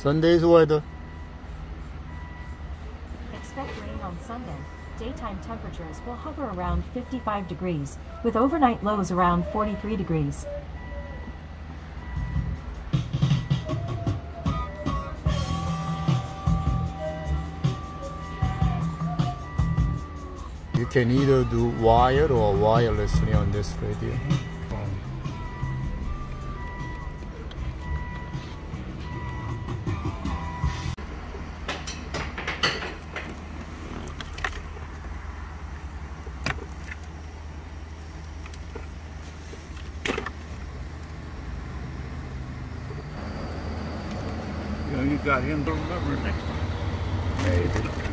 Sunday's weather. Expect rain on Sunday. Daytime temperatures will hover around 55 degrees, with overnight lows around 43 degrees. You can either do wired or wirelessly on this radio. You know, you got him to remember next time. Maybe.